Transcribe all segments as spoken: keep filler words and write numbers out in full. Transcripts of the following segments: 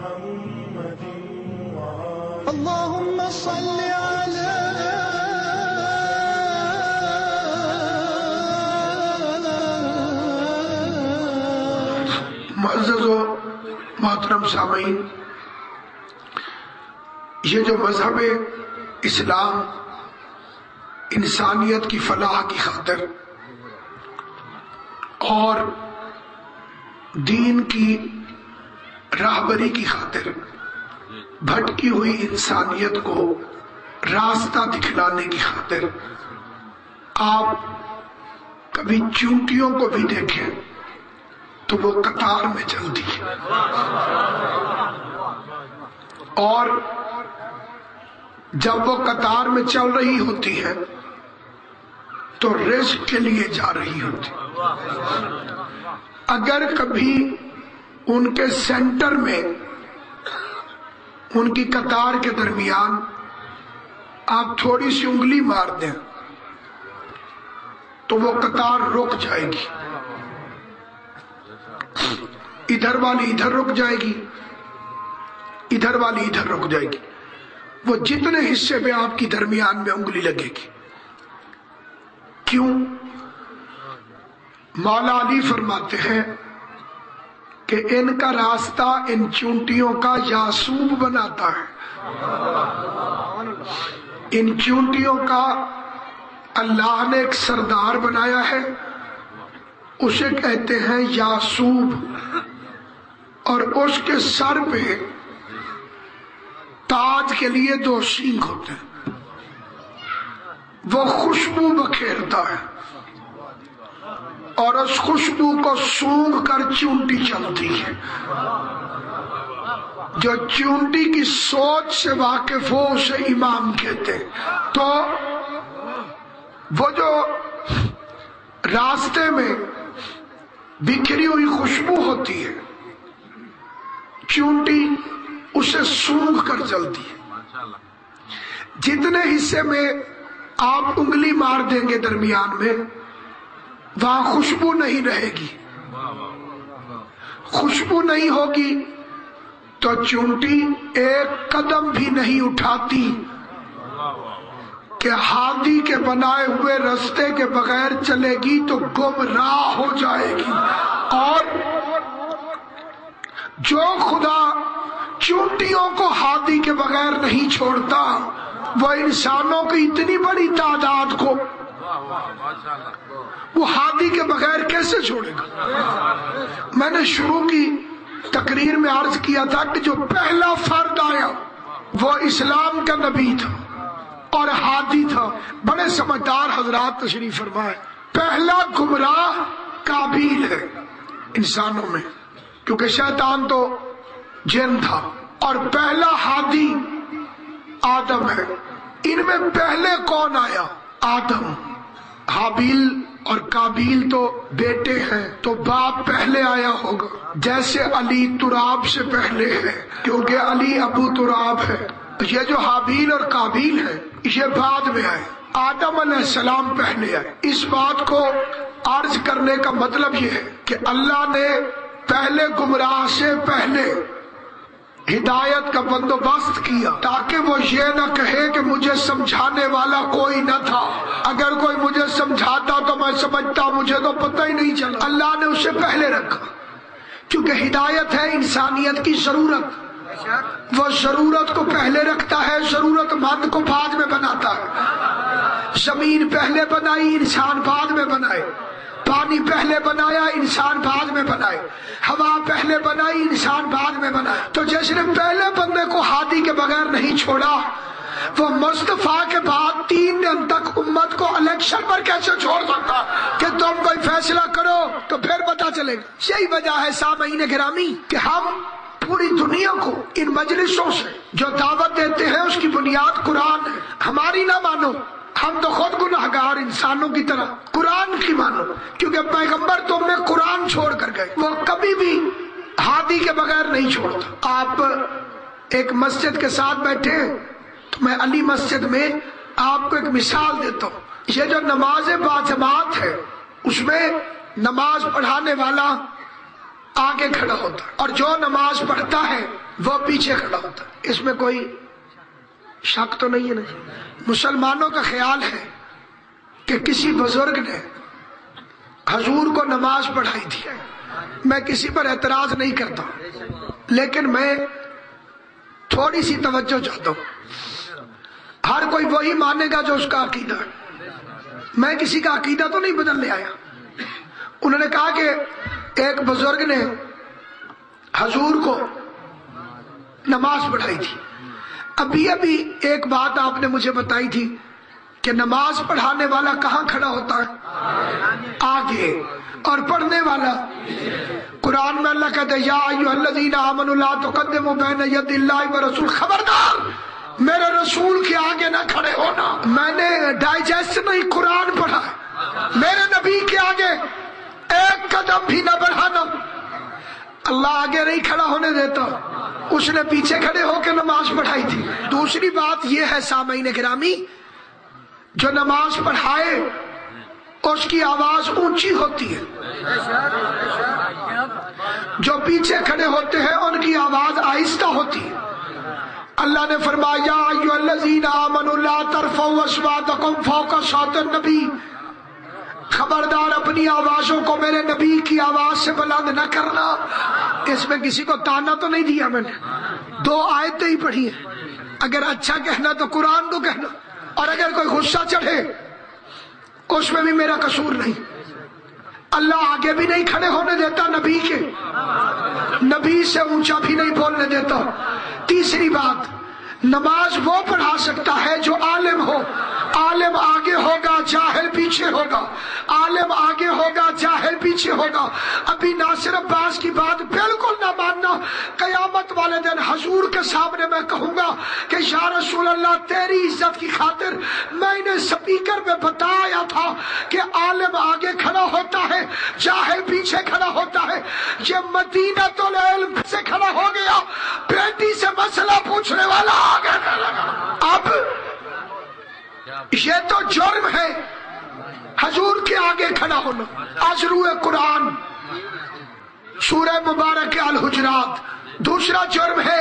اللهم صل على معزز و محترم سامعین، یہ جو مذہب اسلام انسانیت کی فلاح کی خاطر اور دین کی راہبری کی خاطر بھٹکی ہوئی انسانیت کو راستہ دکھلانے کی خاطر آپ کبھی چونٹیوں کو بھی دیکھیں تو وہ قطار میں چلتی ہے، اور جب وہ قطار میں چل رہی ہوتی ہے تو رزق کے لیے جا رہی ہوتی ہے۔ اگر کبھی ان کے سینٹر میں، ان کی قطار کے درمیان آپ تھوڑی سی انگلی مار دیں تو وہ قطار رک جائے گی، ادھر والی ادھر رک جائے گی، ادھر والی ادھر رک جائے گی، وہ جتنے حصے میں آپ کی درمیان میں انگلی لگے گی۔ کیوں؟ مولا علی فرماتے ہیں کہ ان کا راستہ ان چونٹیوں کا یاسوب بناتا ہے، ان چونٹیوں کا اللہ نے ایک سردار بنایا ہے، اسے کہتے ہیں یاسوب، اور اس کے سر پہ تاج کے لیے دو سینگ ہوتے ہیں، وہ خوشبو بکھیرتا ہے اور اس خوشبو کو سونگھ کر چونٹی چلتی ہے۔ جو چونٹی کی سوچ سے واقف ہو اسے امام کہتے ہیں۔ تو وہ جو راستے میں بکھری ہوئی خوشبو ہوتی ہے، چونٹی اسے سونگھ کر چلتی ہے۔ جتنے حصے میں آپ انگلی مار دیں گے درمیان میں، وہاں خوشبو نہیں رہے گی، خوشبو نہیں ہوگی تو چونٹی ایک قدم بھی نہیں اٹھاتی کہ ہادی کے بنائے ہوئے رستے کے بغیر چلے گی تو گمراہ ہو جائے گی۔ اور جو خدا چونٹیوں کو ہادی کے بغیر نہیں چھوڑتا، وہ انسانوں کی اتنی بڑی تعداد کو وہ ہادی کے بغیر کیسے چھوڑے گا؟ میں نے شروع کی تقریر میں عرض کیا تھا کہ جو پہلا فرد آیا وہ اسلام کا نبی تھا اور ہادی تھا۔ بڑے سمجھدار حضرات تشریف فرمائے، پہلا گمراہ قابیل ہے انسانوں میں، کیونکہ شیطان تو جن تھا، اور پہلا ہادی آدم ہے۔ ان میں پہلے کون آیا؟ آدم۔ حابیل اور قابیل تو بیٹے ہیں، تو باپ پہلے آیا ہوگا، جیسے علی تراب سے پہلے ہے کیونکہ علی ابو تراب ہے۔ یہ جو حابیل اور قابیل ہے یہ بعد میں آئے، آدم علیہ السلام پہلے آئے۔ اس بات کو عرض کرنے کا مطلب یہ ہے کہ اللہ نے پہلے گمراہ سے پہلے ہدایت کا بندوبست کیا تاکہ وہ یہ نہ کہے کہ مجھے سمجھانے والا کوئی نہ تھا، اگر کوئی مجھے سمجھاتا تو میں سمجھتا، مجھے تو پتہ ہی نہیں چلا۔ اللہ نے اسے پہلے رکھا کیونکہ ہدایت ہے انسانیت کی ضرورت، وہ ضرورت کو پہلے رکھتا ہے، ضرورت مند کو بعد میں بناتا ہے۔ زمین پہلے بنائی، انسان بعد میں بنائے، پانی پہلے بنایا، انسان بعد میں بنائے، ہوا پہلے بنائی، انسان بعد میں بنائے۔ تو جس نے پہلے بندے کو ہادی کے بغیر نہیں چھوڑا، وہ مصطفیٰ کے بعد تین دن تک امت کو الیکشن پر کیسے چھوڑ سکتا کہ تم کوئی فیصلہ کرو تو پھر پتا چلے گا۔ یہی وجہ ہے سامعین گرامی کہ ہم پوری دنیا کو ان مجلسوں سے جو دعوت دیتے ہیں اس کی بنیاد قرآن ہے۔ ہماری نہ مانو، ہم تو خود گناہگار انسانوں کی طرح، قرآن کی مانو، کیونکہ پیغمبر تم نے قرآن چھوڑ کر گئے، وہ کبھی بھی ہادی کے بغیر نہیں چھوڑتا۔ آپ ایک مسجد کے ساتھ بیٹھے تو میں علی مسجد میں آپ کو ایک مثال دیتا ہوں۔ یہ جو نماز باجماعت ہے اس میں نماز پڑھانے والا آگے کھڑا ہوتا ہے، اور جو نماز پڑھتا ہے وہ پیچھے کھڑا ہوتا ہے۔ اس میں کوئی شک تو نہیں ہے نا؟ مسلمانوں کا خیال ہے کہ کسی بزرگ نے حضور کو نماز پڑھائی تھی، میں کسی پر اعتراض نہیں کرتا، لیکن میں تھوڑی سی توجہ چاہتا ہوں۔ ہر کوئی وہی مانے گا جو اس کا عقیدہ ہے، میں کسی کا عقیدہ تو نہیں بدلنے آیا۔ انہوں نے کہا کہ ایک بزرگ نے حضور کو نماز پڑھائی تھی۔ ابھی ابھی ایک بات آپ نے مجھے بتائی تھی کہ نماز پڑھانے والا کہاں کھڑا ہوتا ہے؟ آگے، اور پڑھنے والا قرآن میں اللہ کہتے ہیں یا ایھا الذین آمنوا لا تقدموا بین یدی اللہ ورسول، خبردار میرے رسول کے آگے نہ کھڑے ہونا۔ میں نے ڈائجسٹ نہیں قرآن پڑھا، میرے نبی کے آگے ایک قدم بھی نہ بڑھانا۔ اللہ آگے نہیں کھڑا ہونے دیتا، اس نے پیچھے کھڑے ہو کے نماز پڑھائی تھی۔ دوسری بات یہ ہے سامعین گرامی، جو نماز پڑھائے اس کی آواز اونچی ہوتی ہے، جو پیچھے کھڑے ہوتے ہیں ان کی آواز آہستہ ہوتی ہے۔ اللہ نے فرمایا یا ایھا الذین آمنوا لا ترفعوا اصواتکم فوق صوت النبی، خبردار اپنی آوازوں کو میرے نبی کی آواز سے بلند نہ کرنا۔ اس میں کسی کو تانا تو نہیں دیا، میں نے دو آیتیں ہی پڑھی ہیں۔ اگر اچھا کہنا تو قرآن کو کہنا، اور اگر کوئی غصہ چڑھے اس میں بھی میرا قصور نہیں۔ اللہ آگے بھی نہیں کھڑے ہونے دیتا نبی کے، نبی سے اونچا بھی نہیں بولنے دیتا۔ تیسری بات، نماز وہ پڑھا سکتا ہے جو عالم ہو، عالم آگے ہوگا جاہل پیچھے ہوگا، عالم آگے ہوگا جاہل پیچھے ہوگا۔ ابھی ناصر عباس کی بات بالکل نہ ماننا، قیامت والے دن حضور کے سامنے میں کہوں گا کہ یا رسول اللہ تیری عزت کی خاطر میں نے سپیکر میں بتایا تھا کہ عالم آگے کھڑا ہوتا ہے جاہل پیچھے کھڑا ہوتا ہے۔ یہ مدینۃ العلم سے کھڑا ہو گیا، بیٹی سے مسئلہ پوچھنے والا آگے نہ لگا۔ اب یہ تو جرم ہے حضور کے آگے کھڑا ہونا۔ از روئے قرآن سورہ مبارک الحجرات۔ دوسرا جرم ہے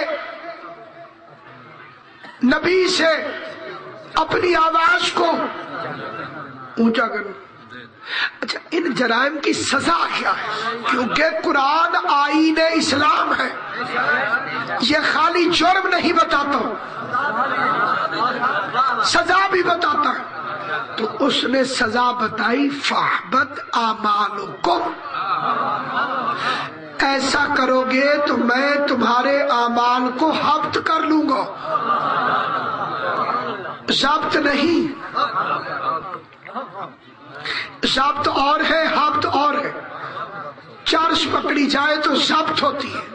نبی سے اپنی آواز کو اونچا کرنا۔ اچھا، ان جرائم کی سزا کیا ہے؟ کیونکہ قرآن آئین اسلام ہے، یہ خالی جرم نہیں بتاتا، سزا بھی بتاتا ہے۔ تو اس نے سزا بتائی فاحبط اعمالکم، ایسا کرو گے تو میں تمہارے اعمال کو حبط کر لوں گا، ضبط نہیں۔ ضبط اور ہے، حبط اور ہے۔ چرس پکڑی جائے تو ضبط ہوتی ہے،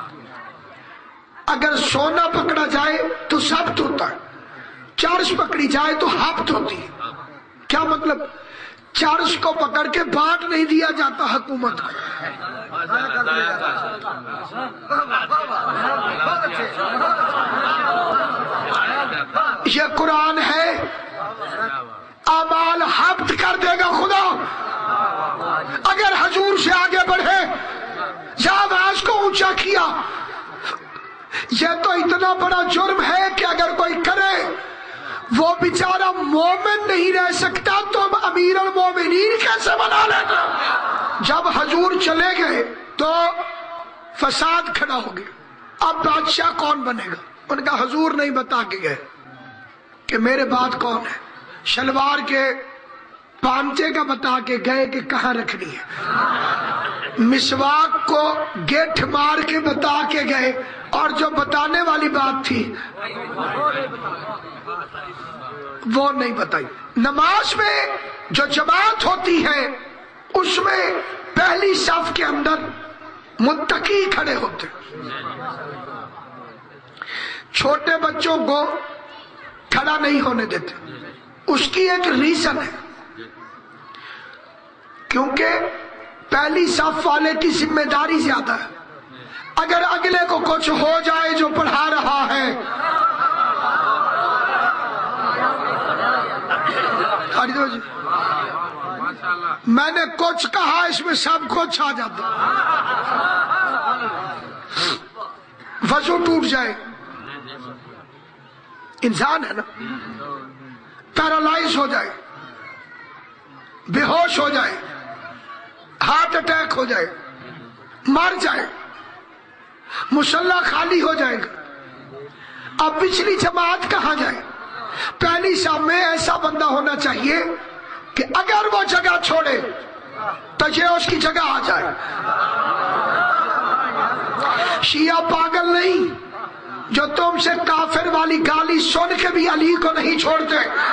اگر سونا پکڑا جائے تو ضبط ہوتا ہے، چرس پکڑی جائے تو حبط ہوتی ہے۔ کیا مطلب؟ چرس کو پکڑ کے بانٹ نہیں دیا جاتا حکومت کو، یہ قرآن ہے، اعمال حبط کر دے گا خدا اگر حضور سے آگے بڑھے یا آواز کو اونچا کیا۔ یہ تو اتنا بڑا جرم ہے کہ اگر کوئی کرے وہ بیچارہ مومن نہیں رہ سکتا تو امیر المومنین کیسے بنا لیتا؟ جب حضور چلے گئے تو فساد کھڑا ہو گیا، اب بادشاہ کون بنے گا؟ ان کا حضور نہیں بتا کے گئے کہ میرے بعد کون ہے، شلوار کے پانچے کا بتا کے گئے کہ کہاں رکھنی ہے، مسواک کو گیٹھ مار کے بتا کے گئے، اور جو بتانے والی بات تھی وہ نہیں بتائی۔ نماز میں جو جماعت ہوتی ہے اس میں پہلی صف کے اندر متقی کھڑے ہوتے، چھوٹے بچوں کو کھڑا نہیں ہونے دیتے۔ اس کی ایک ریزن ہے، کیونکہ پہلی صف والے کی ذمہ داری زیادہ ہے، اگر اگلے کو کچھ ہو جائے جو پڑھا رہا ہے، میں نے کچھ کہا اس میں سب کچھ آ جاتا، وضو ٹوٹ جائے، انسان ہے نا، پیرالائز ہو جائے، بے ہوش ہو جائے، ہارٹ اٹیک ہو جائے، مر جائے، مصلی خالی ہو جائے گا، اب پچھلی جماعت کہاں جائے؟ پہلی شام میں ایسا بندہ ہونا چاہیے کہ اگر وہ جگہ چھوڑے تو یہ اس کی جگہ آ جائے۔ شیعہ پاگل نہیں جو تم سے کافر والی گالی سن کے بھی علی کو نہیں چھوڑتے،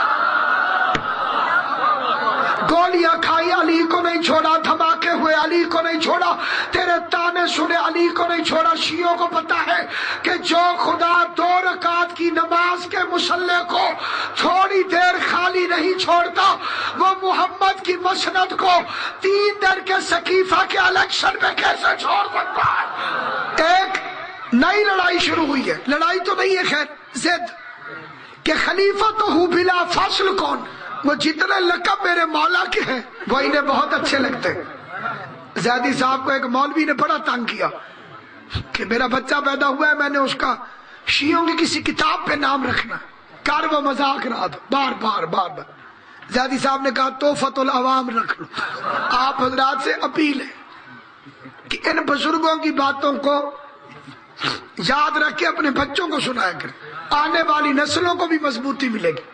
گولیاں کھائی علی کو نہیں چھوڑا، دھماکے ہوئے علی کو نہیں چھوڑا، تیرے تانے سنے علی کو نہیں چھوڑا۔ شیعوں کو پتا ہے کہ جو خدا دو رکعت کی نماز کے مصلی کو تھوڑی دیر خالی نہیں چھوڑتا، وہ محمد کی مسند کو تین دن کے سقیفہ کے الیکشن میں کیسے چھوڑ سکتا ہے؟ ایک نئی لڑائی شروع ہوئی ہے، لڑائی تو نہیں ہے خیر، زد کہ خلیفہ تو ہوں بلا فصل کون؟ وہ جتنے لقب میرے مولا کے ہیں وہ انہیں بہت اچھے لگتے ہیں۔ زیدی صاحب کو ایک مولوی نے بڑا تنگ کیا کہ میرا بچہ پیدا ہوا ہے، میں نے اس کا شیعوں کی کسی کتاب پہ نام رکھنا، کر وہ مذاق رہا تھا بار بار بار بار۔ زیدی صاحب نے کہا تحفۃ العوام رکھ لو۔ آپ حضرات سے اپیل ہے کہ ان بزرگوں کی باتوں کو یاد رکھ کے اپنے بچوں کو سنایا کریں، آنے والی نسلوں کو بھی مضبوطی ملے گی۔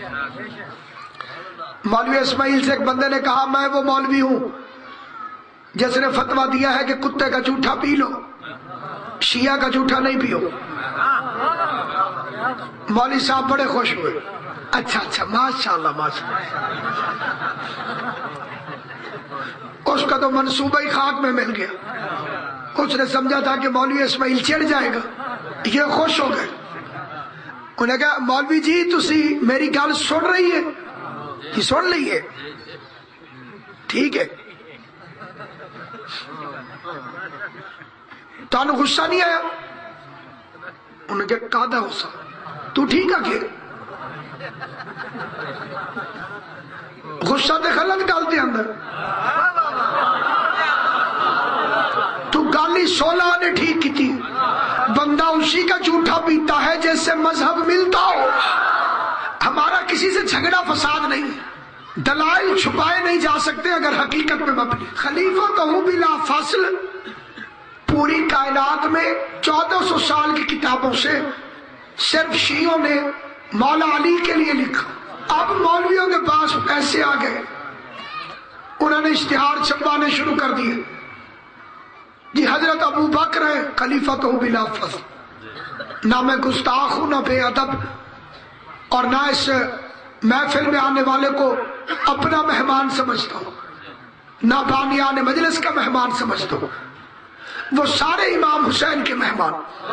مولوی اسماعیل سے ایک بندے نے کہا میں وہ مولوی ہوں جس نے فتویٰ دیا ہے کہ کتے کا جھوٹا پی لو، شیعہ کا جھوٹا نہیں پیو۔ مولوی صاحب بڑے خوش ہوئے، اچھا اچھا ماشاءاللہ ماشاءاللہ، اس کا تو منصوبہ ہی خاک میں مل گیا۔ اس نے سمجھا تھا کہ مولوی اسماعیل چڑھ جائے گا، یہ خوش ہو گئے۔ انہوں نے کہا مولوی جی تسی میری گل سن رہی ہے؟ یہ سن لئیے، ٹھیک ہے، تو انہوں غصہ نہیں آیا؟ انہوں نے کہا کہا تھا غصہ تو ٹھیک ہے کہ غصہ تے غلط گالتے اندر تو گالی سولہ نے ٹھیک کی تھی۔ بندہ اسی کا جھوٹا پیتا ہے جس سے مذہب ملتا ہو۔ ہمارا کسی سے جھگڑا فساد نہیں ہے، دلائل چھپائے نہیں جا سکتے اگر حقیقت میں مبنی۔ خلیفہ کہوں بلا فاصل پوری کائنات میں چودہ سو سال کی کتابوں سے صرف شیعوں نے مولا علی کے لیے لکھا۔ اب مولویوں کے پاس پیسے آ گئے، انہوں نے اشتہار چھپوانے شروع کر دیے، جی حضرت ابو بکر ہے خلیفہ تو بلا فصل۔ نہ میں گستاخ ہوں، نہ بے ادب، اور نہ اس محفل میں آنے والے کو اپنا مہمان سمجھتا ہوں، نہ بانیان مجلس کا مہمان سمجھتا ہوں، وہ سارے امام حسین کے مہمان،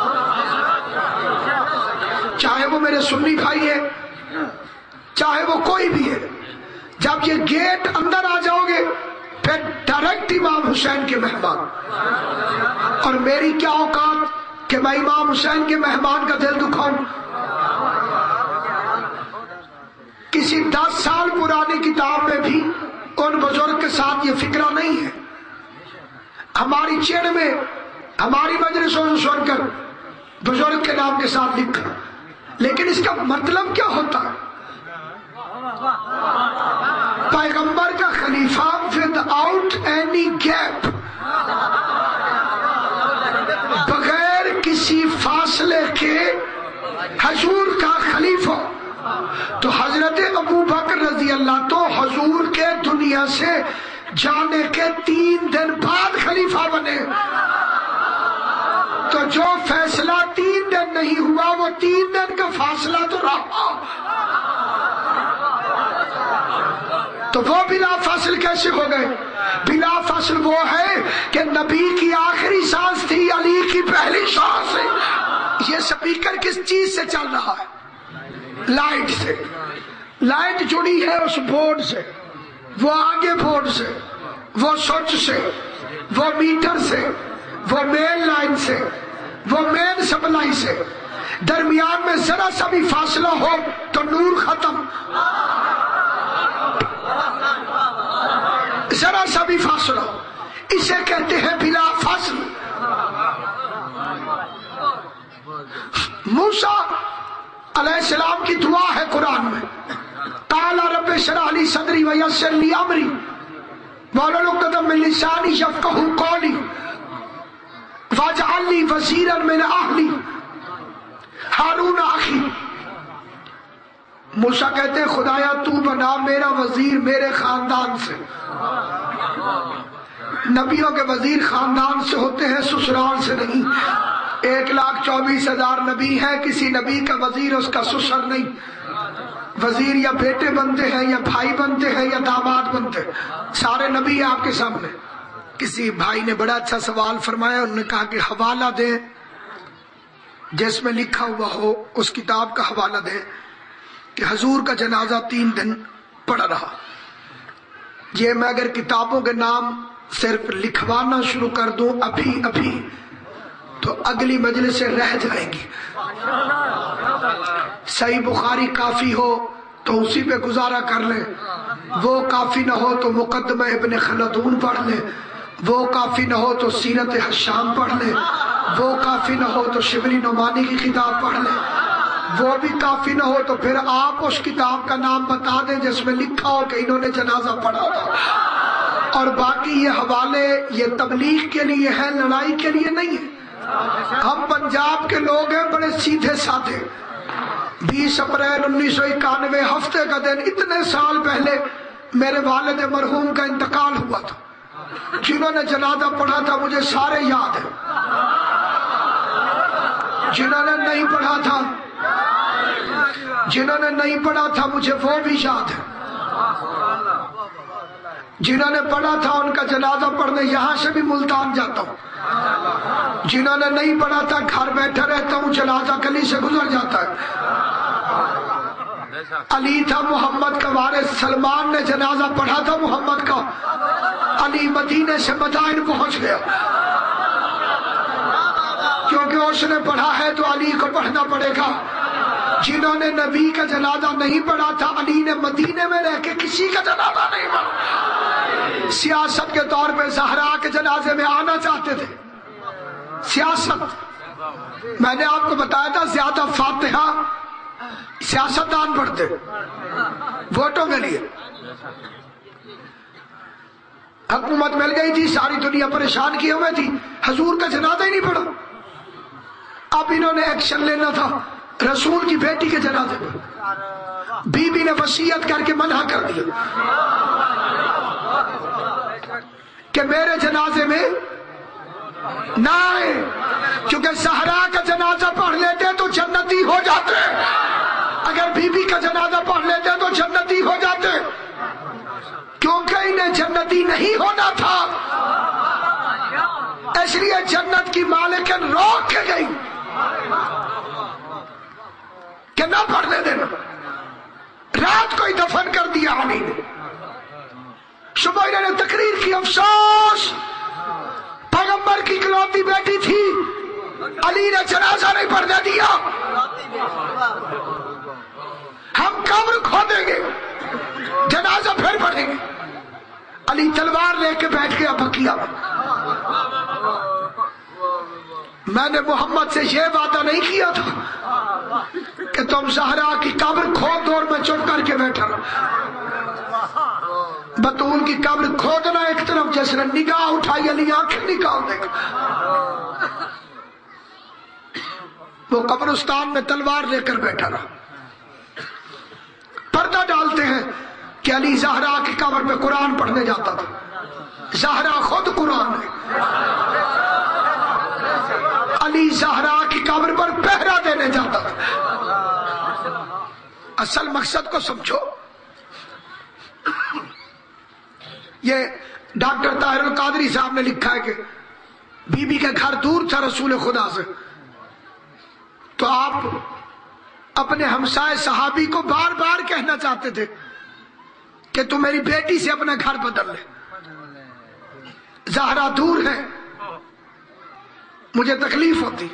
چاہے وہ میرے سنی بھائی ہے چاہے وہ کوئی بھی ہے۔ جب یہ گیٹ اندر آ جاؤ گے پھر ڈائریکٹ امام حسین کے مہمان، اور میری کیا اوقات کہ میں امام حسین کے مہمان کا دل دکھاؤں؟ کسی دس سال پرانی کتاب میں بھی ان بزرگ کے ساتھ یہ فکرہ نہیں ہے۔ ہماری چڑ میں ہماری مجلسوں سے سن کر بزرگ کے نام کے ساتھ لکھا، لیکن اس کا مطلب کیا ہوتا ہے؟ پیغمبر کا خلیفہ وداؤٹ اینی گیپ، بغیر کسی فاصلے کے حضور کا خلیفہ۔ تو حضرت ابو بکر رضی اللہ تو حضور کے دنیا سے جانے کے تین دن بعد خلیفہ بنے، تو جو فیصلہ تین دن نہیں ہوا وہ تین دن کا فاصلہ تو رہا، تو وہ بلا فصل کیسے ہو گئے؟ بلا فصل وہ ہے کہ نبی کی آخری سانس تھی، علی کی پہلی سانس ہے۔ یہ سپیکر کس چیز سے چل رہا ہے؟ لائٹ سے۔ لائٹ جڑی ہے اس بورڈ سے، وہ آگے بورڈ سے، وہ سوئچ سے، وہ میٹر سے، وہ مین لائن سے، وہ مین سپلائی سے۔ درمیان میں ذرا سا بھی فاصلہ ہو تو نور ختم، ذرا سا بھی فاصلہ، اسے کہتے ہیں بلا فصل۔ موسیٰ علیہ السلام کی دعا ہے قرآن میں، قال رب اشرح لی صدری ویسر لی امری واحلل عقدۃ من لسانی یفقهوا قولی واجعل لی وزیرا من اہلی ہارون اخی۔ موسیٰ کہتے ہیں خدایا تو بنا میرا وزیر میرے خاندان سے۔ نبیوں کے وزیر خاندان سے ہوتے ہیں، سسرال سے نہیں۔ ایک لاکھ چوبیس ہزار نبی ہیں، کسی نبی کا وزیر اس کا سسر نہیں۔ وزیر یا بیٹے بنتے ہیں یا بھائی بنتے ہیں یا داماد بنتے ہیں، سارے نبی آپ کے سامنے۔ کسی بھائی نے بڑا اچھا سوال فرمایا، انہوں نے کہا کہ حوالہ دیں جس میں لکھا ہوا ہو، اس کتاب کا حوالہ دیں کہ حضور کا جنازہ تین دن پڑا رہا۔ یہ میں اگر کتابوں کے نام صرف لکھوانا شروع کر دوں ابھی ابھی تو اگلی مجلس سے رہ جائیں گی۔ صحیح بخاری کافی ہو تو اسی پہ گزارا کر لیں، وہ کافی نہ ہو تو مقدمہ ابن خلدون پڑھ لیں، وہ کافی نہ ہو تو سیرت حشام پڑھ لیں، وہ کافی نہ ہو تو شبلی نعمانی کی کتاب پڑھ لیں، وہ بھی کافی نہ ہو تو پھر آپ اس کتاب کا نام بتا دیں جس میں لکھا ہو کہ انہوں نے جنازہ پڑھا تھا۔ اور باقی یہ حوالے یہ تبلیغ کے لیے ہے، لڑائی کے لیے نہیں ہے۔ ہم پنجاب کے لوگ ہیں، بڑے سیدھے سادھے۔ بیس اپریل انیس سو اکانوے ہفتے کا دن، اتنے سال پہلے میرے والد مرحوم کا انتقال ہوا تھا۔ جنہوں نے جنازہ پڑھا تھا مجھے سارے یاد ہیں، جنہوں نے نہیں پڑھا تھا جنہوں نے نہیں پڑھا تھا مجھے وہ بھی یاد ہے۔ جنہوں نے پڑھا تھا ان کا جنازہ پڑھنے یہاں سے بھی ملتان جاتا ہوں، جنہوں نے نہیں پڑھا تھا گھر بیٹھا رہتا ہوں، جنازہ گلی سے گزر جاتا ہے۔ علی تھا محمد کا وارث، سلمان نے جنازہ پڑھا تھا محمد کا، علی مدینے سے مدائن پہنچ گیا، کیونکہ اس نے پڑھا ہے تو علی کو پڑھنا پڑے گا۔ جنہوں نے نبی کا جنازہ نہیں پڑھا تھا، علی نے مدینے میں رہ کے کسی کا جنازہ نہیں پڑھا۔ سیاست کے طور پہ زہرا کے جنازے میں آنا چاہتے تھے، سیاست۔ میں نے آپ کو بتایا تھا زیادہ فاتحہ سیاستدان پڑھتے ووٹوں کے لیے۔ حکومت مل گئی تھی، ساری دنیا پریشان کیے ہوئے تھی، حضور کا جنازہ ہی نہیں پڑھا۔ اب انہوں نے ایکشن لینا تھا رسول کی بیٹی کے جنازے پر، بی بی نے وصیت کر کے منع کر دیا کہ میرے جنازے میں نہ آئے، کیونکہ زہرا کا جنازہ پڑھ لیتے تو جنتی ہو جاتے، اگر بی بی کا جنازہ پڑھ لیتے تو جنتی ہو جاتے، کیونکہ انہیں جنتی نہیں ہونا تھا، اس لیے جنت کی مالکن روک کے گئی کہ نہ پڑھنے دینا۔ رات کو ہی دفن کر دیا علی نے، صبح انہوں نے تقریر کی، افسوس پیغمبر کی اکلوتی بیٹی تھی، علی نے جنازہ نہیں پڑھنے دیا، ہم قبر کھودیں گے جنازہ پھر پڑھیں گے۔ علی تلوار لے کے بیٹھ گیا بقیہ میں۔ میں نے محمد سے یہ وعدہ نہیں کیا تھا کہ تم زہرا کی قبر کھود دو اور میں چپ کر کے بیٹھا رہا۔ بطول کی قبر کھودنا ایک طرف، جس نے نگاہ اٹھائی علی آنکھیں نکال دے گا، وہ قبرستان میں تلوار لے کر بیٹھا رہا۔ پردہ ڈالتے ہیں کہ علی زہرا کی قبر پہ قرآن پڑھنے جاتا تھا، زہرا خود قرآن ہے، علی زہرا کی قبر پر پہرا دینے جاتا تھا۔ اصل مقصد کو سمجھو۔ یہ ڈاکٹر طاہر القادری صاحب نے لکھا ہے کہ بی بی کے گھر دور تھا رسول خدا سے، تو آپ اپنے ہمسائے صحابی کو بار بار کہنا چاہتے تھے کہ تم میری بیٹی سے اپنا گھر بدل لے، زہرا دور ہے، مجھے تکلیف ہوتی،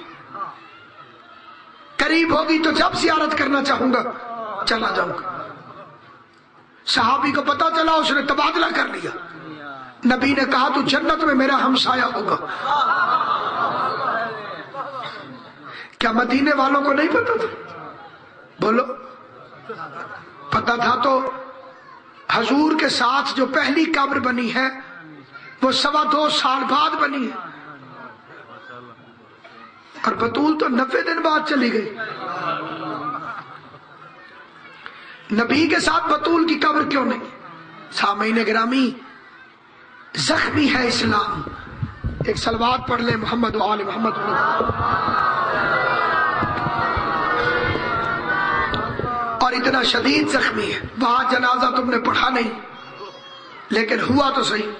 قریب ہوگی تو جب زیارت کرنا چاہوں گا چلا جاؤں گا۔ صحابی کو پتا چلا، اس نے تبادلہ کر لیا، نبی نے کہا تو جنت میں میرا ہمسایہ ہوگا۔ کیا مدینے والوں کو نہیں پتا تھا؟ بولو، پتا تھا تو حضور کے ساتھ جو پہلی قبر بنی ہے وہ سوا دو سال بعد بنی ہے، اور بطول تو نوے دن بعد چلی گئی۔ نبی کے ساتھ بطول کی قبر کیوں نہیں؟ سامعین گرامی، زخمی ہے اسلام۔ ایک صلوات پڑھ لیں محمد و آل محمد۔ اور اتنا شدید زخمی ہے، وہاں جنازہ تم نے پڑھا نہیں، لیکن ہوا تو صحیح۔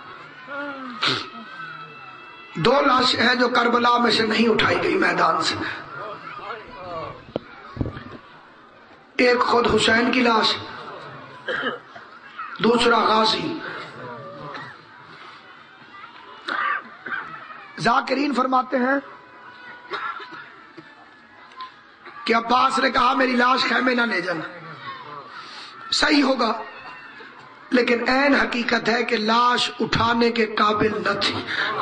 دو لاشیں ہیں جو کربلا میں سے نہیں اٹھائی گئی میدان سے، ایک خود حسین کی لاش، دوسرا غازی۔ ذاکرین فرماتے ہیں کہ عباس نے کہا میری لاش خیمے نہ لے جانا، صحیح ہوگا، لیکن عین حقیقت ہے کہ لاش اٹھانے کے قابل نہ تھی۔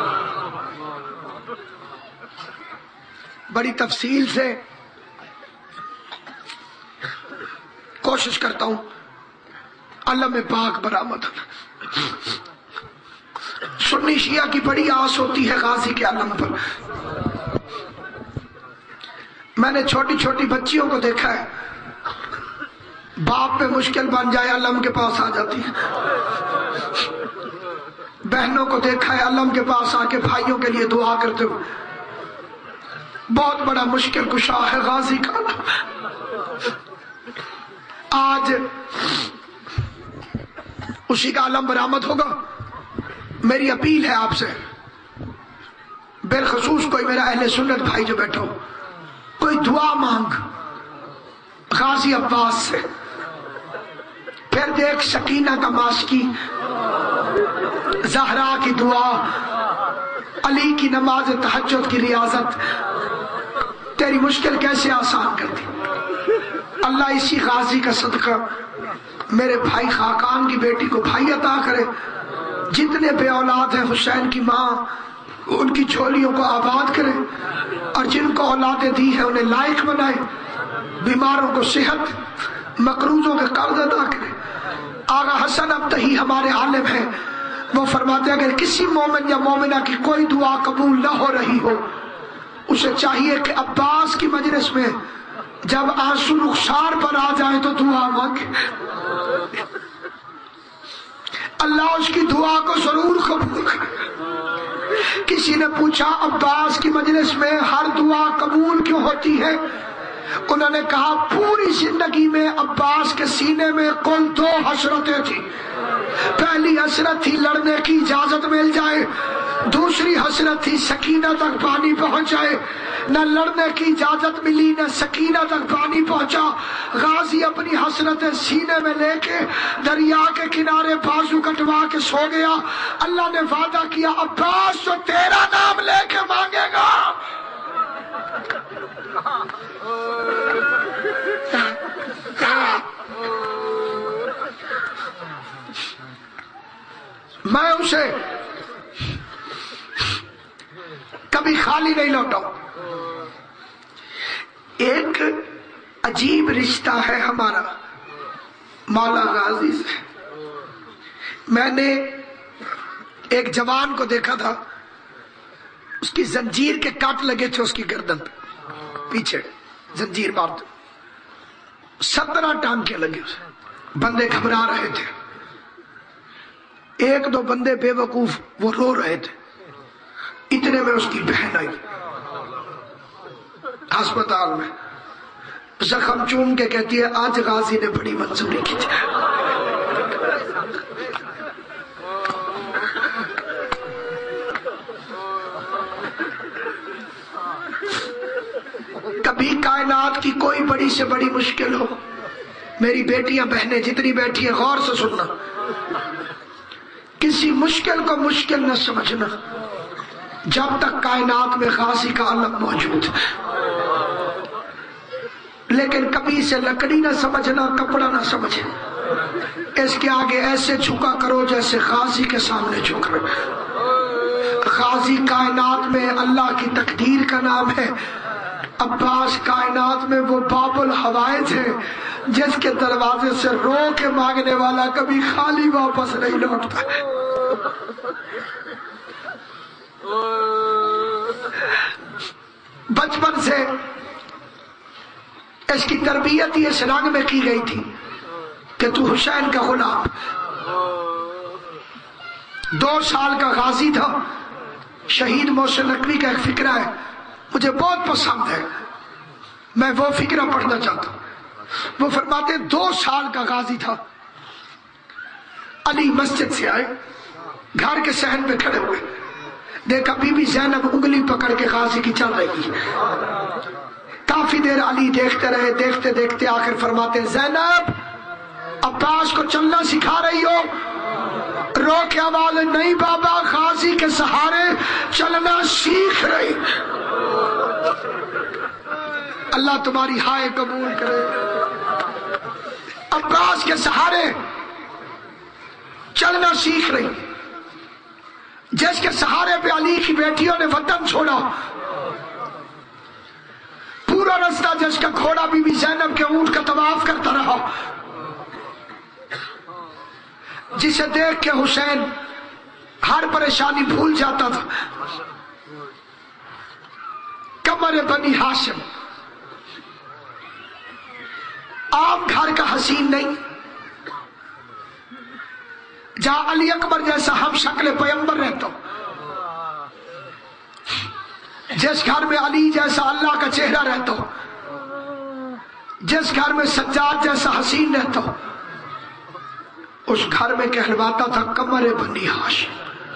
بڑی تفصیل سے کوشش کرتا ہوں، علم پاک برآمد۔ سنی شیعہ کی بڑی آس ہوتی ہے غازی کے علم پر۔ میں نے چھوٹی چھوٹی بچیوں کو دیکھا ہے، باپ پہ مشکل بن جائے علم کے پاس آ جاتی ہے۔ بہنوں کو دیکھا ہے علم کے پاس آ کے بھائیوں کے لیے دعا کرتے ہوئے۔ بہت بڑا مشکل کشا ہے غازی کا علم۔ آج اسی کا علم برآمد ہوگا۔ میری اپیل ہے آپ سے، بالخصوص کوئی میرا اہل سنت بھائی جو بیٹھا ہو، کوئی دعا مانگ غازی عباس سے، پھر دیکھ سکینہ کا ماسکی، زہرا کی دعا، علی کی نماز تہجد کی ریاضت، تیری مشکل کیسے آسان کر دی۔ اللہ اسی غازی کا صدقہ میرے بھائی خاقان کی بیٹی کو بھائی عطا کرے، جتنے بے اولاد ہیں حسین کی ماں ان کی جھولیوں کو آباد کرے، اور جن کو اولادیں دی ہیں انہیں لائق بنائے، بیماروں کو صحت، مقروضوں کے قرض ادا کرے۔ آغا حسن ابتہی ہمارے عالم ہیں، وہ فرماتے ہیں اگر کسی مومن یا مومنہ کی کوئی دعا قبول نہ ہو رہی ہو، اسے چاہیے کہ عباس کی مجلس میں جب آنسو رخسار پر آ جائے تو دعا مانگے، اللہ اس کی دعا کو ضرور قبول کرے۔ کسی نے پوچھا عباس کی مجلس میں ہر دعا قبول کیوں ہوتی ہے؟ انہوں نے کہا پوری زندگی میں عباس کے سینے میں کل دو حسرتیں تھیں۔ پہلی حسرت تھی لڑنے کی اجازت مل جائے، دوسری حسرت تھی سکینہ تک پانی پہنچ جائے۔ نہ لڑنے کی اجازت ملی نہ سکینہ تک پانی پہنچا۔ غازی اپنی حسرت سینے میں لے کے دریا کے کنارے بازو کٹوا کے سو گیا۔ اللہ نے وعدہ کیا عباس جو تیرا نام لے کے مانگے گا میں اسے کبھی خالی نہیں لوٹاؤں۔ ایک عجیب رشتہ ہے ہمارا مولا غازی سے۔ میں نے ایک جوان کو دیکھا تھا، اس کی زنجیر کے کاٹ لگے تھے اس کی گردن پہ، پیچھے زنجیر مار دو، سترہ ٹانکے لگے اسے، بندے گھبرا رہے تھے۔ ایک دو بندے بے وقوف وہ رو رہے تھے، اتنے میں اس کی بہن آئی ہسپتال میں، زخم چوم کے کہتی ہے آج غازی نے بڑی منظوری کی تھی۔ کبھی کائنات کی کوئی بڑی سے بڑی مشکل ہو، میری بیٹیاں بہنیں جتنی بیٹھی ہیں غور سے سننا، کسی مشکل کو مشکل نہ سمجھنا جب تک کائنات میں غازی کا علم موجود ہے، لیکن کبھی اسے لکڑی نہ سمجھنا، کپڑا نہ سمجھے، اس کے آگے ایسے جھکا کرو جیسے غازی کے سامنے جھک رہے۔ غازی کائنات میں اللہ کی تقدیر کا نام ہے، عباس کائنات میں وہ باب الحوائج ہے جس کے دروازے سے رو کے مانگنے والا کبھی خالی واپس نہیں لوٹتا. بچپن سے اس کی تربیت ہی اس رنگ میں کی گئی تھی کہ تو حسین کا غلام. دو سال کا غازی تھا. شہید محسن نقوی کا ایک فقرہ ہے مجھے بہت پسند ہے, میں وہ فقرہ پڑھنا چاہتا ہوں. وہ فرماتے دو سال کا غازی تھا. علی مسجد سے آئے, گھر کے صحن پہ کھڑے ہوئے, دیکھا بی بی زینب انگلی پکڑ کے غازی کی چل رہی ہے. کافی دیر علی دیکھتے رہے, دیکھتے دیکھتے آخر فرماتے زینب عباس کو چلنا سکھا رہی ہو؟ رو کے آواز نہیں بابا, غازی کے سہارے چلنا سیکھ رہی. اللہ تمہاری ہائے قبول کرے. عباس کے سہارے چلنا سیکھ رہی, جس کے سہارے پہ علی کی بیٹیوں نے وطن چھوڑا. پورا رستہ جس کا گھوڑا بی بی زینب کے اونٹ کا طواف کرتا رہا, جسے دیکھ کے حسین ہر پریشانی بھول جاتا تھا. قمر بنی ہاشم عام گھر کا حسین نہیں, جہاں علی اکبر جیسا ہم شکل پیغمبر رہتا ہو, جس گھر میں علی جیسا اللہ کا چہرہ رہتا ہو, جس گھر میں سجاد جیسا حسین رہتا ہو, اس گھر میں کہلواتا تھا قمر بنی ہاشم,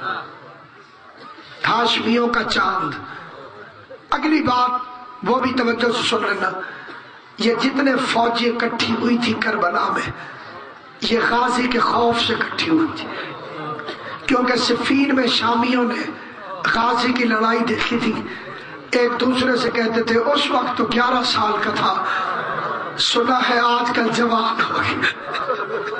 ہاشمیوں کا چاند. اگلی بات وہ بھی توجہ سے سن لینا, یہ جتنے فوجیں اکٹھی ہوئی تھی کربلا میں, یہ غازی کے خوف سے اکٹھی ہوئی تھی, کیونکہ صفین میں شامیوں نے غازی کی لڑائی دیکھی تھی. ایک دوسرے سے کہتے تھے اس وقت تو گیارہ سال کا تھا, سنا ہے آج کل جوان ہو گیا.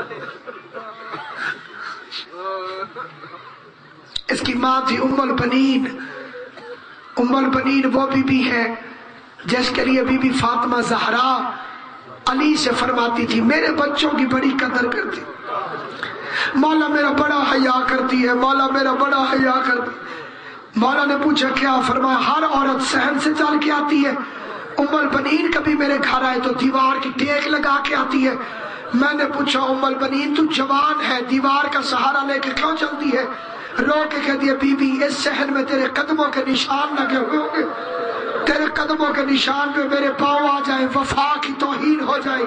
اس کی ماں تھی ام البنین. ام البنین وہ بی بی ہے جس کے لیے بی بی فاطمہ زہرا علی سے فرماتی تھی میرے بچوں کی بڑی قدر کرتی, مولا میرا بڑا حیا کرتی ہے, مولا میرا بڑا حیا کرتی. مولا نے پوچھا کیا؟ فرمایا ہر عورت صحن سے چل کے آتی ہے, ام البنین کبھی میرے گھر آئے تو دیوار کی ٹیک لگا کے آتی ہے. میں نے پوچھا ام البنین تو جوان ہے, دیوار کا سہارا لے کے کیوں چلتی ہے؟ رو کے کہہ دیا بی بی اس صحن میں تیرے قدموں کے نشان لگے ہوئے ہوں گے, تیرے قدموں کے نشان پہ میرے پاؤں آ جائیں, وفا کی توہین ہو جائے.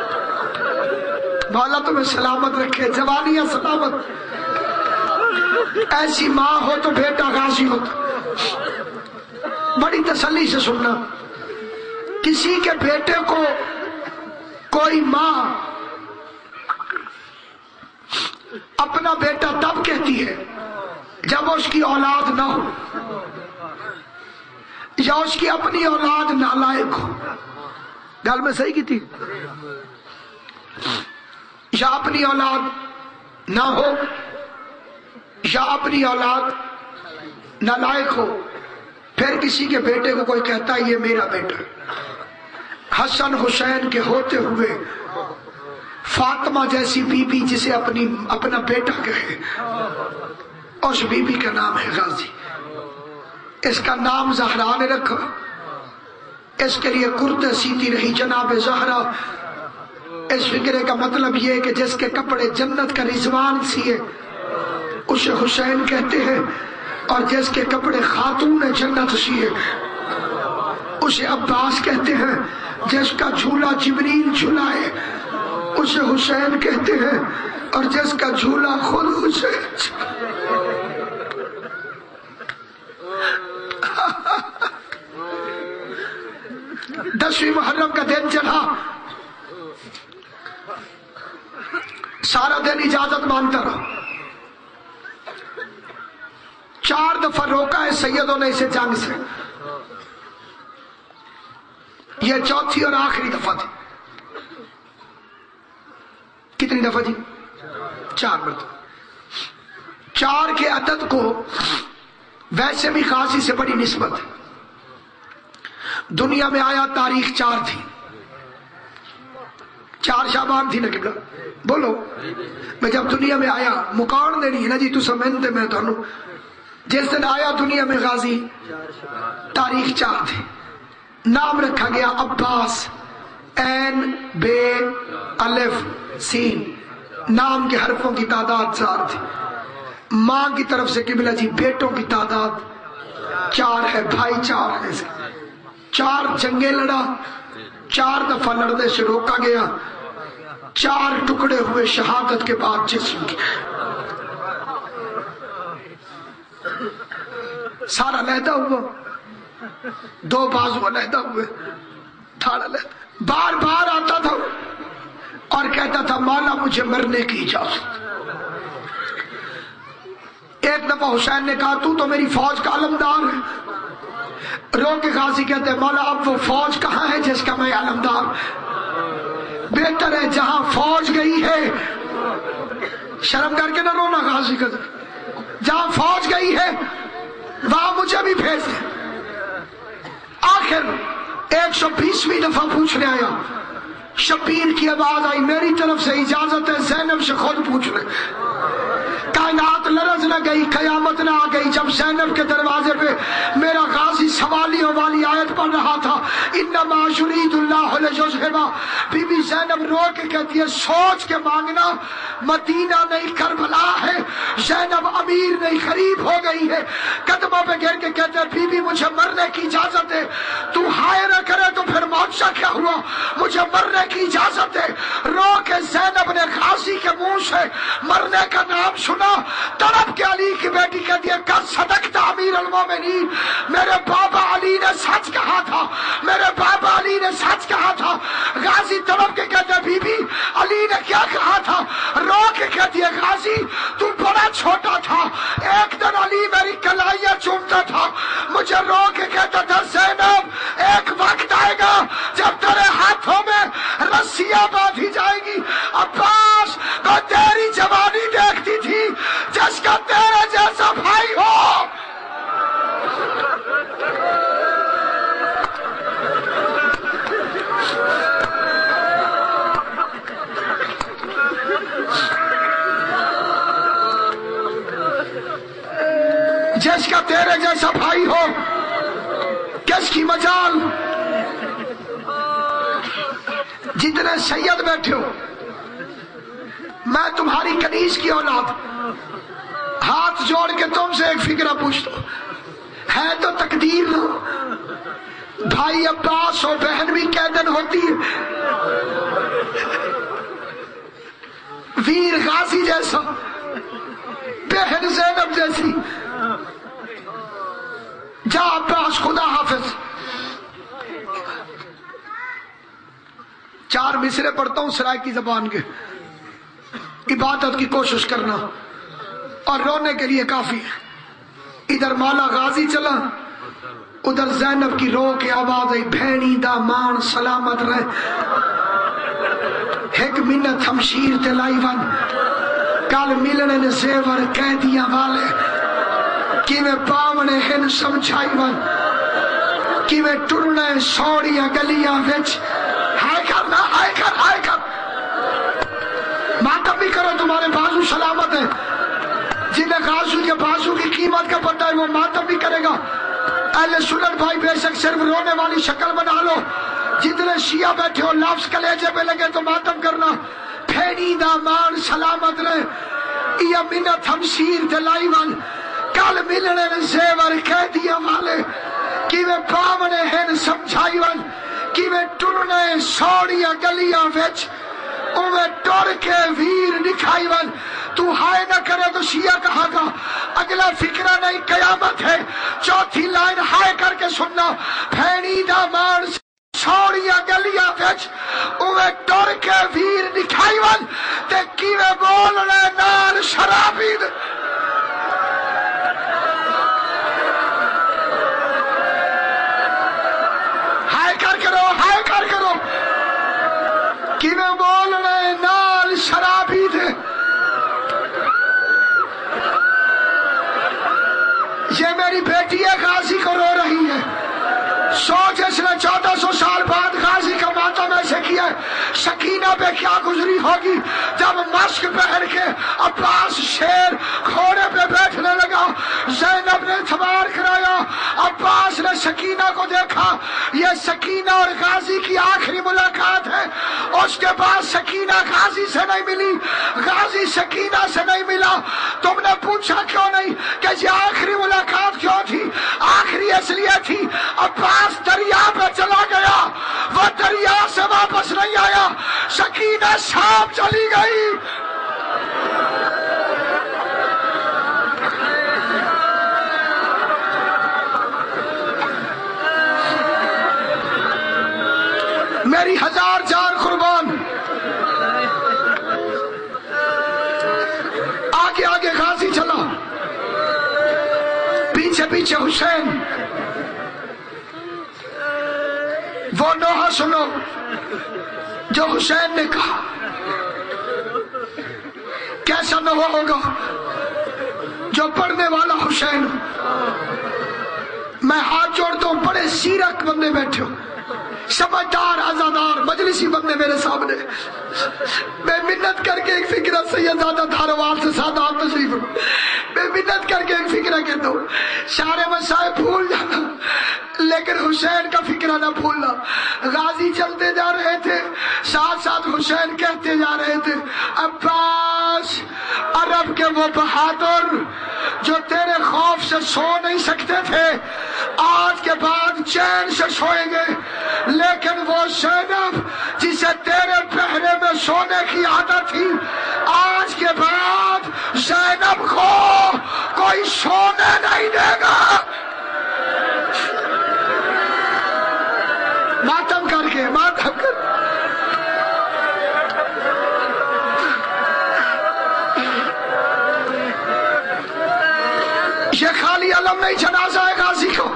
مولا تمہیں سلامت رکھے, جوانیاں سلامت. ایسی ماں ہو تو بیٹا غازی ہوتا. بڑی تسلی سے سننا, کسی کے بیٹے کو کوئی ماں اپنا بیٹا تب کہتی ہے جب اس کی اولاد نہ ہو, یا اس کی اپنی اولاد نالائق ہو. گل میں صحیح کی تھی؟ یا اپنی اولاد نہ ہو, یا اپنی اولاد نالائق ہو, پھر کسی کے بیٹے کو کوئی کہتا ہے یہ میرا بیٹا. حسن حسین کے ہوتے ہوئے فاطمہ جیسی بی بی جسے اپنی اپنا بیٹا کہے, اس بی بی کا نام ہے غازی. اس کا نام زہرا نے رکھا, اس کے لیے کرتے سیتی رہی جناب زہرا. اس فکرے کا مطلب یہ کہ جس کے کپڑے جنت کا رضوان سیے اسے حسین کہتے ہیں, اور جس کے کپڑے خاتون جنت سیے اسے عباس کہتے ہیں. جس کا جھولا جبریل جھلائے اسے حسین کہتے ہیں, اور جس کا جھولا خود حسین. دسویں محرم کا دن چلا, سارا دن اجازت مانگتا رہا. چار دفعہ روکا ہے سیدوں نے اسے جنگ سے, یہ چوتھی اور آخری دفعہ تھی. کتنی دفعہ جی؟ چار مرتبہ. چار کے عدد کو ویسے بھی غازی سے بڑی نسبت ہے. دنیا میں آیا تاریخ چار تھی، چار شابان تھی نا قبلہ بولو. میں جب دنیا میں آیا مکان دینی ہے نا جی تو سمجھتے میں تو جس دن آیا دنیا میں غازی تاریخ چار تھی. نام رکھا گیا عباس، این بے الف سین، نام کے حرفوں کی تعداد چار تھی. ماں کی طرف سے قبلہ جی بیٹوں کی تعداد چار ہے، بھائی چار ہے. چار جنگیں لڑا، چار دفعہ لڑنے سے روکا گیا، چار ٹکڑے ہوئے شہادت کے بعد جسم کے. سارا علیحدہ ہوا، دو بازو علیحدہ ہوئے، تھاڑا علیحدہ. بار بار آتا تھا اور کہتا تھا مولا مجھے مرنے کی اجازت. ایک دفعہ حسین نے کہا تو تو میری فوج کا علمدار ہے. رو کے غازی کہتے ہیں مولا اب وہ فوج کہاں ہے جس کا میں علمدار. بہتر ہے جہاں فوج گئی ہے، شرم کر کے نہ رونا غازی کا، جہاں فوج گئی ہے وہاں مجھے بھی بھیج دے. آخر ایک سو بیسویں دفعہ پوچھنے آیا، شبیر کی آواز آئی میری طرف سے اجازت ہے زینب سے خود پوچھ لے. کائنات لرز نہ گئی، قیامت نہ آ گئی جب زینب کے دروازے پہ میرا غازی سوالیوں والی آیت پڑھ رہا تھا، انما یرید اللہ لیذھب. بی بی زینب رو کے کہتی ہے سوچ کے مانگنا، مدینہ نہیں کربلا ہے، زینب امیر نہیں قریب ہو گئی ہے. قدموں پہ گر کے کہتے ہیں بی بی مجھے مرنے کی اجازت ہے. تو ہائے نہ کرے تو پھر معجزہ کیا ہوا، مجھے مرنے کی اجازت ہے. رو کے زینب نے غازی کے منہ سے مرنے کا نام سنا، تڑپ کے علی کی بیٹی کہتی ہے کل صدقت امیر المومنین، میرے بابا علی نے سچ کہا تھا، میرے بابا علی نے سچ کہا تھا. غازی تڑپ کے کہتے ہیں بی بی علی نے کیا کہا تھا. رو کے کہتی ہے غازی تو بڑا چھوٹا تھا، ایک دن علی میری کلائیاں چومتا تھا. مجھے رو کے کہتا تھا زینب ایک وقت آئے گا جب تیرے ہاتھوں میں رسیاں باندھی جائیں گی. عباس کو تیری جوانی دیکھتی تھی جس کا تیرے جیسا بھائی ہو. جس کا تیرے جیسا بھائی ہو کس کی مجال. جتنے سید بیٹھے ہو میں تمہاری کنیز کی اولاد، ہاتھ جوڑ کے تم سے ایک فکرہ پوچھتا ہوں، ہے تو تقدیر نہ بھائی عباس اور بہن بھی قیدن ہوتی ہے. ویر غازی جیسا، بہن زینب جیسی. جا عباس خدا حافظ. چار مصرے پڑھتا ہوں سرائکی زبان کے، عبادت کی کوشش کرنا اور رونے کے لیے کافی ہے. ادھر مولا غازی چلا، ادھر زینب کی رو کے آواز آئی بھینی دا مان سلامت رہے. ایک منت ہمشیر تلائی ون کل ملنے نے زیور قیدیاں والے کی میں پاونے ہن سمجھائی ون کی میں ٹرنے سوڑیاں گلیاں وچ. ہائے کر نا ہائے کر ہائے کر. ماتم بھی کرو تمہارے بازو سلامت ہے. جنہیں غازی کے بازو کی قیمت کا پتہ ہے وہ ماتم بھی کرے گا. اہل سنت بھائی بے شک صرف رونے والی شکل بنا لو. جتنے شیعہ بیٹھے ہو لفظ کلیجے پہ لگے تو ماتم کرنا. پھیڑی دا مان سلامت رہے یا منت ہمشیر دلائی ون کل ملنے نے زیور قیدیاں والے کی میں پاونے ہن سمجھائی ون کی میں ٹرنے سوڑیاں گلیاں وچ اوے ٹر کے ویر دکھائی ون. تو ہائے نہ کرے تو شیعہ کہا گا اگلا فکرہ نہیں قیامت ہے. چوتھی لائن ہائے کر کے سننا. پھیڑی دا مان سوڑیاں گلیاں وچ اوے ٹر کے ویر دکھائی ون تے کیویں بولنے نال شرابی. ہائے کر کرو ہائے کر کرو کیویں بولنے نال شرابی دے. یہ میری بیٹی ہے غازی کو رو رہی ہے. سوچ اس نے ہوئی ہوگی جب مشک پہن کے عباس شیر گھوڑے پہ بیٹھنے لگا، زینب نے اعتبار کرایا، عباس نے سکینہ کو دیکھا، یہ سکینہ اور غازی کی آخری ملاقات ہے۔ اس کے بعد سکینہ غازی سے نہیں ملی، غازی سکینہ سے نہیں ملا۔ تم نے پوچھا کیوں نہیں کہ یہ آخری ملاقات کیوں تھی؟ آخری اس لیے تھی عباس دریا پہ چلا گیا، وہ دریا سے واپس نہیں آیا، سکینہ شام چلی گئی۔ میری ہزار جان قربان۔ آگے آگے غازی چلا، پیچھے پیچھے حسین۔ وہ نوحہ سنو جو حسین نے کہا، کیسا نوحہ ہوگا جو پڑھنے والا حسین ہو۔ میں ہاتھ جوڑتا ہوں، بڑے سیرک بندے بیٹھے ہو، سمجھدار عزادار مجلسی بندے میرے سامنے، میں منت کر کے ایک فکرہ سیدزادہ دھاروال سے سادات تشریف ہوں، میں منت کر کے ایک فکرہ کہتا ہوں، سارے مسائل بھول جانا لیکن حسین کا فکرہ نہ بھولنا۔ غازی چلتے جا رہے تھے، ساتھ ساتھ حسین کہتے جا رہے تھے، عباس عرب کے وہ بہادر جو تیرے خوف سے سو نہیں سکتے تھے، آج کے بعد چین سے سوئیں گے، لیکن وہ زینب جسے تیرے پہرے میں سونے کی عادت تھی، آج کے بعد زینب کو کوئی سونے نہیں دے گا۔ ماتم کر کے ماتم کر یہ خالی علم نہیں، جنازہ ہے غازی کو۔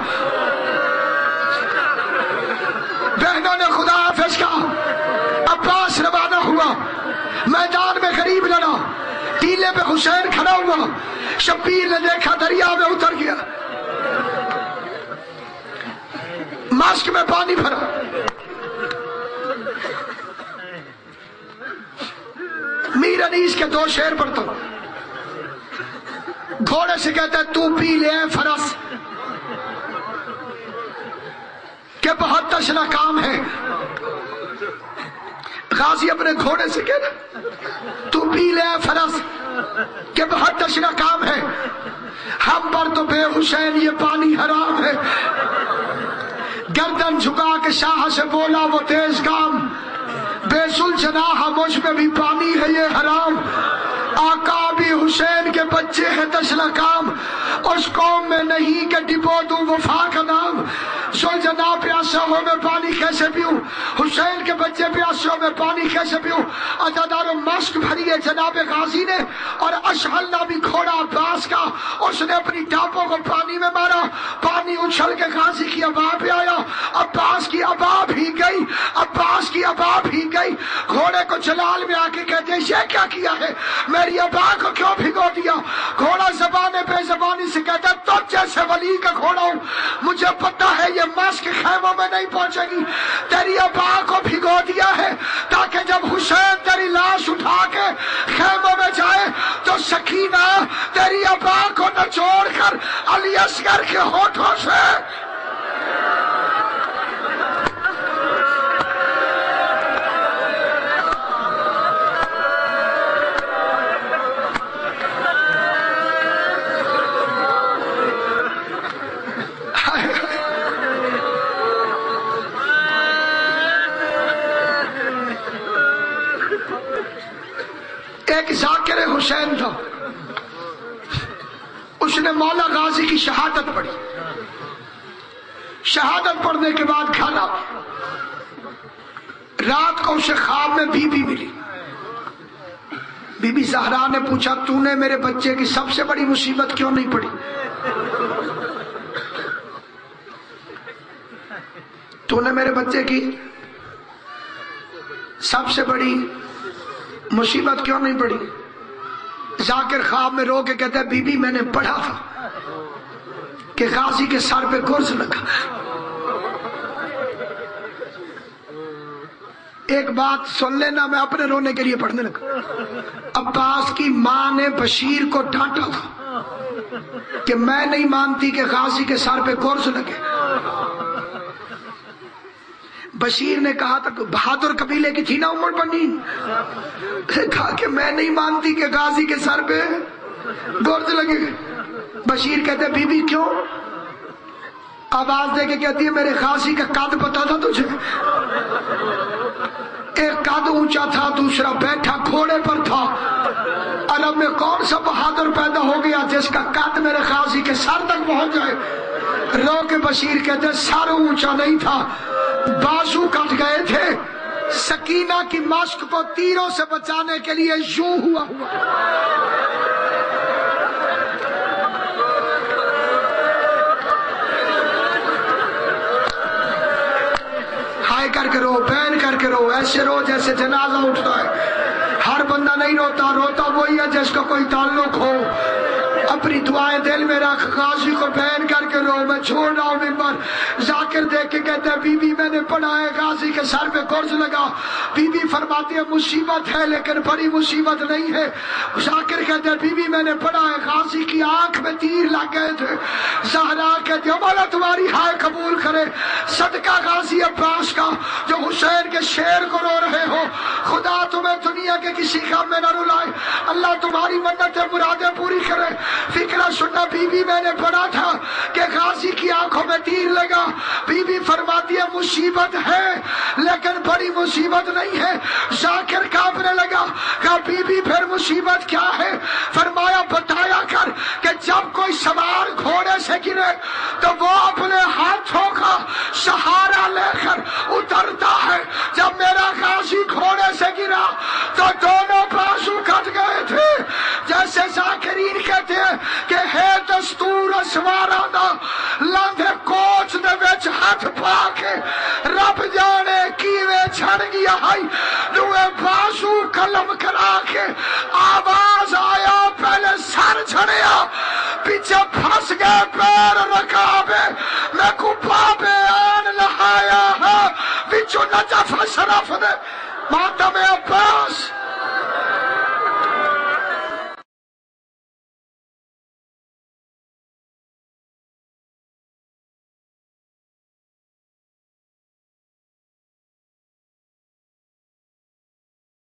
بہنوں نے خدا حافظ کہا، عباس روانہ ہوا، میدان میں غریب لڑا، ٹیلے پہ حسین کھڑا ہوا، شبیر نے دیکھا دریا میں اتر گیا، ماسک میں پانی بھرا، میر انیس کے دو شعر پڑھتا ہوں۔ گھوڑے سے کہتا ہے تو پی لے فرس کہ بہت تشنا کام ہے۔ غازی اپنے گھوڑے سے کہتا تو پی لے فرس کہ بہت تشنا کام ہے، ہم پر تو بے حسین یہ پانی حرام ہے۔ گردن جھکا کے شاہ سے بولا وہ تیز کام، بے سلجناح مجھ میں بھی پانی ہے یہ حرام۔ آقا بھی حسین کے بچے ہیں تشنا کام، اس قوم میں نہیں کہ ڈبو دوں وفا کا نام۔ سلجناح پیاسا ہو میں پانی کیسے پیوں، حسین کے بچے پیاسے ہو میں پانی کیسے پیوں۔ عزاداروں مشک بھری ہے جناب غازی نے، اور اشعلنا بھی گھوڑا عباس کا، اس نے اپنی ٹاپوں کو پانی میں مارا، پانی اچھل کے غازی کی ابا پہ آیا، عباس کی ابا بھی گئی، عباس کی ابا بھی گئی۔ گھوڑے کو جلال میں آ کے کہتے ہیں یہ کیا کیا ہے، میری ابا کو کیوں بھگو دیا؟ گھوڑا زبان بے زبانی سے کہتا ہے تو جیسے ولی کا گھوڑا ہوں، مجھے پتا ہے یہ ماسک خیموں میں نہیں پہنچے گی، تیری ابا کو بھگو دیا ہے تاکہ جب حسین تیری لاش اٹھا کے خیموں میں جائے تو سکینہ تیری ابا کو نچوڑ کر علی اصغر کے ہونٹوں سے ایک ذاکر حسین تھا، اس نے مولا غازی کی شہادت پڑھی، شہادت پڑھنے کے بعد کھانا، رات کو اسے خواب میں بی بی ملی، بی بی زہرا نے پوچھا تو نے میرے بچے کی سب سے بڑی مصیبت کیوں نہیں پڑھی، تو نے میرے بچے کی سب سے بڑی مصیبت کیوں نہیں پڑی؟ ذاکر خواب میں رو کے کہتا ہے بی بی میں نے پڑھا تھا کہ غازی کے سر پہ گرز لگا، ایک بات سن لینا، میں اپنے رونے کے لیے پڑھنے لگا۔ عباس کی ماں نے بشیر کو ڈانٹا تھا کہ میں نہیں مانتی کہ غازی کے سر پہ گرز لگے۔ بشیر نے کہا تھا کہ بہادر قبیلے کی تھی نا عمر بنی، کہا کہ میں نہیں مانتی کہ غازی کے سر پہ گرز لگے۔ بشیر کہتے بی بی کیوں؟ آواز دے کے کہتی ہے میرے غازی کا قد پتا تھا تجھے؟ ایک قد اونچا تھا، دوسرا بیٹھا گھوڑے پر تھا۔ عرب میں کون سا بہادر پیدا ہو گیا جس کا قد میرے غازی کے سر تک پہنچ جائے؟ رو کے بشیر کہتے سر اونچا نہیں تھا، بازو کٹ گئے تھے۔ سکینہ کی مشق کو تیروں سے بچانے کے لیے یوں ہوا ہوا۔ ہائے کر کے رو، بین کر کے رو، ایسے رو جیسے جنازہ اٹھتا ہے۔ ہر بندہ نہیں روتا، روتا وہی ہے جس کا کوئی تعلق ہو۔ اپنی دعائیں دل میں رکھ، غازی کو بین کر کے رو۔ میں چھوڑ رہا ہوں ممبر۔ ذاکر دیکھ کے کہتے ہیں بی بی میں نے پڑھا ہے غازی کے سر پہ گرز لگا۔ بی بی فرماتی ہے مصیبت ہے لیکن بڑی مصیبت نہیں ہے۔ ذاکر کہتے ہیں بی بی میں نے پڑھا ہے غازی کی آنکھ میں تیر لگ گئے تھے۔ زہرا کہتے ہیں مولا تمہاری ہائے قبول کرے، صدقہ غازی عباس کا جو حسین کے شیر کو رو رہے ہو، خدا تمہیں دنیا کے کسی کام میں نہ رلائے، اللہ تمہاری منتیں مرادیں پوری کرے۔ فکرہ سننا، بی بی میں نے پڑھا تھا کہ غازی کی آنکھوں میں تیر لگا۔ بی بی فرماتی ہے مصیبت ہے لیکن بڑی مصیبت نہیں ہے۔ ذاکر کانپنے لگا، کہا بی بی پھر مصیبت کیا ہے؟ فرمایا بتایا کر کہ جب کوئی سوار گھوڑے سے گرے تو وہ اپنے ہاتھوں کا سہارا لے کر اترتا ہے۔ جب میرا غازی گھوڑے سے گرا تو دونوں بازو کٹ گئے تھے۔ جیسے ذاکرین کہتے ہیں کہ ہے دستور سواراں دا لاندھے کوچ دے وچ ہاتھ پا کے رب جانے کیویں چھڑ گیا ہے، دوے بازو قلم کرا کے آواز آیا پہلے سر چھڑیا، پیچھے پھنس گئے پیر رکابے، میں کو پاپے آن لہایا ہے، وچو نجف شرف دے ماتم عباس